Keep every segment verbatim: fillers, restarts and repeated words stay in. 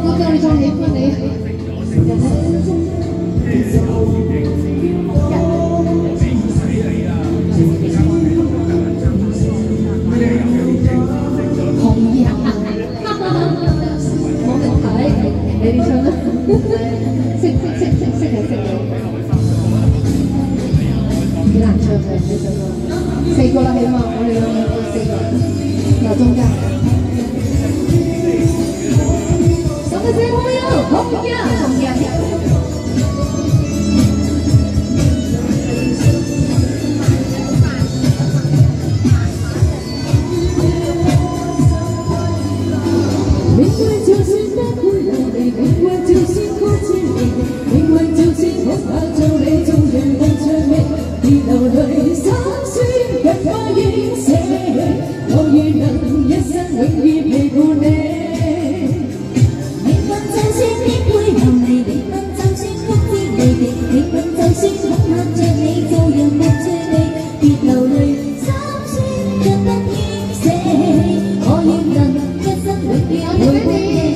我叫你再喜歡你。紅日，冇問題，你哋唱啦，識識識識識係識嘅，幾難唱嘅呢首歌，四個啦起碼，我哋兩個四個，有中間。 我最后有红呀，红呀！命运就是大苦流泪，命运就是苦尽泪，命运就是恐怕就泪中人梦最美，你流泪伤心更怕影谁？我愿能一生永远陪伴你。 命運就算恐嚇着你，做人沒趣味，別流淚，心酸更得應捨。我願能一生永遠陪伴你。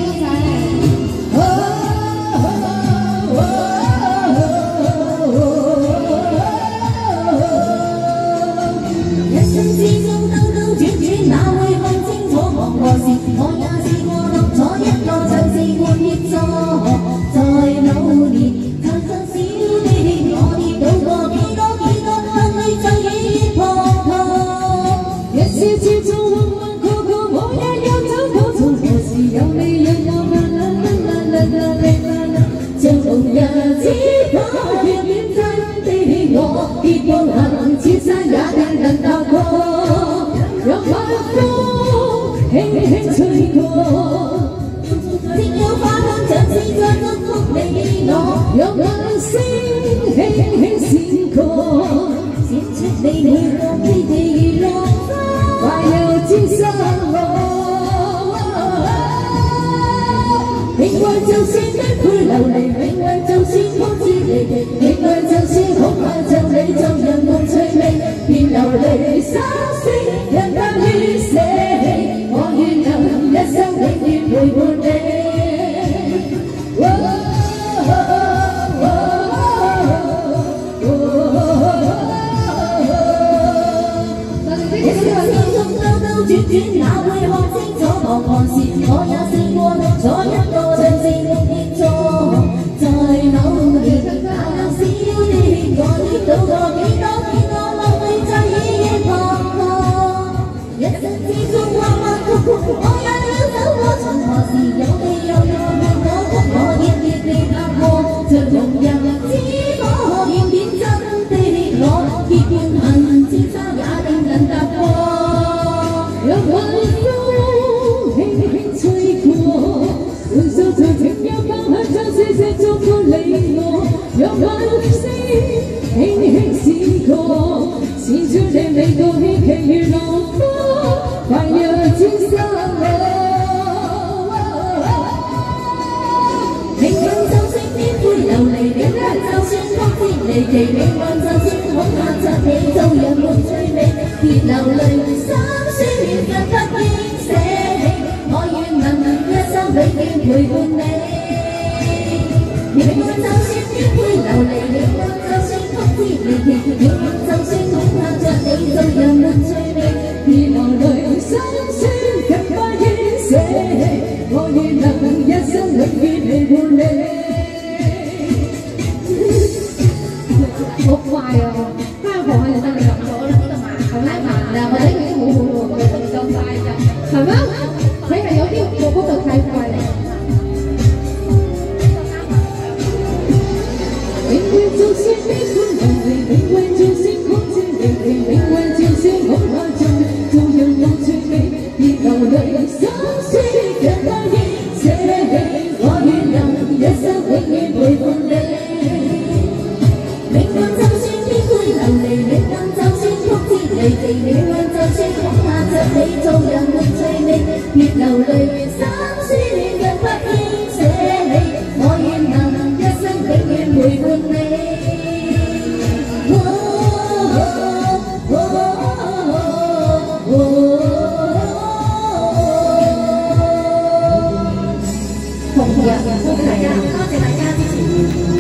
一生之中兜兜轉轉，哪會看清楚我何時？我也試過落咗一個像是換協助，在某年。 有你有我啦啦啦啦啦啦，像紅日之花，遠遠真的我，別步行千山也定能踏過，讓晚風輕輕吹過，只有花香像是在祝福你我，讓晚星輕輕閃過，閃出你每個美麗如落花，快要沾濕我。 命運就算一杯流離，命運就算苦之離奇，命運就算恐怕就你做人無趣味，別流離心聲，人得於捨棄，我願能一生永遠陪伴你。一生之中兜兜轉轉，哪會看清楚茫茫事？我也試過落咗一個。 到過幾多幾多浪費在依依旁旁，一生之中彎彎曲曲，我也要走過，從何時有你有我沒我給我熱熱地踏過，像紅日之火，遠遠真的我，結伴行千山也定能踏過，讓晚風輕輕吹過，歡笑在情有分享，將絲絲祝福你我，讓晚星。 輕輕閃過，閃出你美到希冀如浪花，快若千山我。命運就算顛沛流離，命運就算曲折離奇，命運就算恐嚇着你，做人沒趣味，別流淚，心酸更不應捨棄，我願能一生永遠陪伴你。命運就算顛沛流離，命運就算。 離奇，命運就算恐嚇着你，做人沒趣味，別流淚，心酸更不應捨棄，我願能一生永遠陪伴你。好快啊！翻房係真係入咗啦，係咪慢啊？或者已經冇冇冇咁快㗎？係咩？你係有啲個嗰度太快啦。命運就算悲歡。 命運就算苦之離奇，命運就算恐怕就做人無趣味，別流淚，心酸更不應捨棄，我願能一生永遠陪伴你。命運就算顛沛流離，命運就算曲折離奇，命運就算恐嚇着你，做人無趣味，別流淚，心酸更不應捨棄，我願能一生永遠陪伴你。 多謝大家，多謝大家支持。